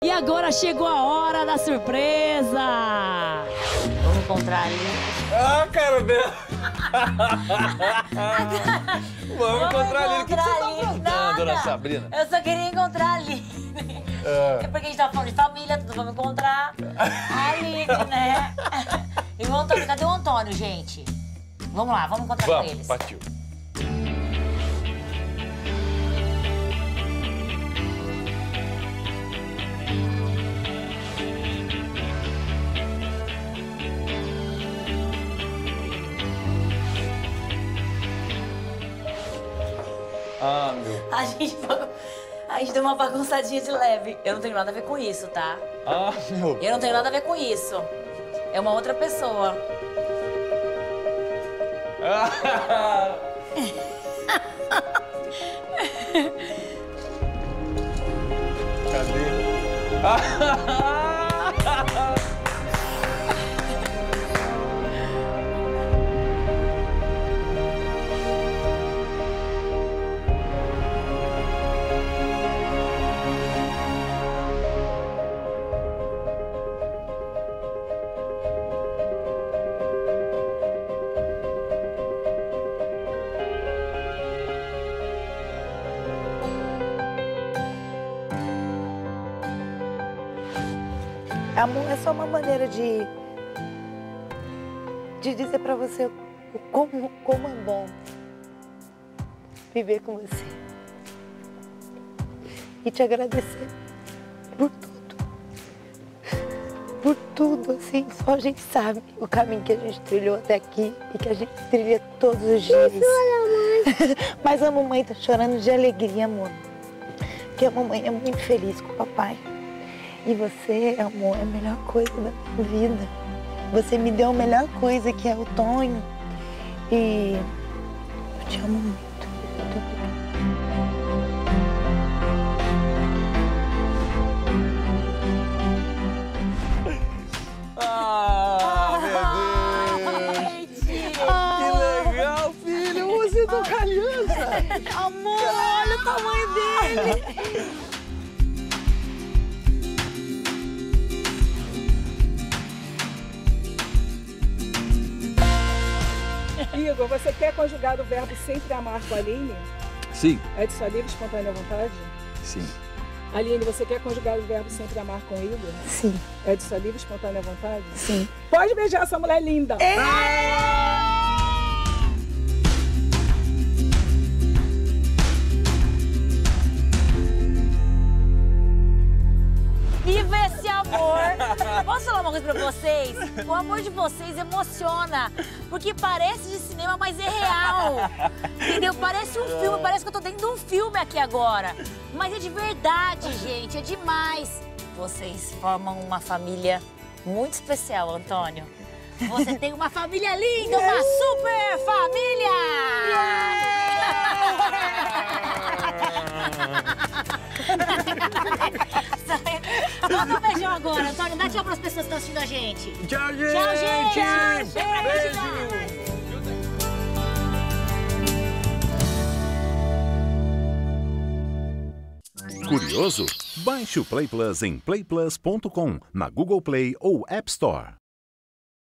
E agora chegou a hora da surpresa! Vamos encontrar ali. Ah, cara dela! Vamos encontrar ali. O que você tá aprontando, dona Sabrina? Eu só queria encontrar a Aline. É porque a gente tava falando de família, tudo, vamos encontrar a Aline, né? E o Antônio, cadê o Antônio, gente? Vamos lá, vamos encontrar com eles. Partiu. Ah, meu. A gente deu uma bagunçadinha de leve. Eu não tenho nada a ver com isso, tá? Ah, meu. Eu não tenho nada a ver com isso. É uma outra pessoa. Cadê? Amor é só uma maneira de dizer pra você como é bom viver com você. E te agradecer por tudo. Por tudo, assim, só a gente sabe o caminho que a gente trilhou até aqui e que a gente trilha todos os dias. Mas a mamãe tá chorando de alegria, amor. Porque a mamãe é muito feliz com o papai. E você, amor, é a melhor coisa da minha vida. Você me deu a melhor coisa, que é o Tonho. E eu te amo muito. Muito obrigada. Ah, bebê! Que legal, filho! Você tá com aliança! Amor, olha o tamanho dele! Igor, você quer conjugar o verbo sempre amar com a Aline? Sim. É de sua livre e espontânea vontade? Sim. Aline, você quer conjugar o verbo sempre amar com Igor? Sim. É de sua livre e espontânea vontade? Sim. Pode beijar essa mulher linda! Viva esse amor! Posso falar uma coisa pra vocês? O amor de vocês emociona, porque parece de cinema, mas é real. Entendeu? Parece um filme, parece que eu tô dentro de um filme aqui agora. Mas é de verdade, gente, é demais. Vocês formam uma família muito especial, Antônio. Você tem uma família linda, uma super família! Manda um beijão agora, Antônio. Dá tchau para as pessoas que estão assistindo a gente. Tchau, gente! Tchau, gente! Beijo! Curioso? Baixe o Play Plus em playplus.com, na Google Play ou App Store.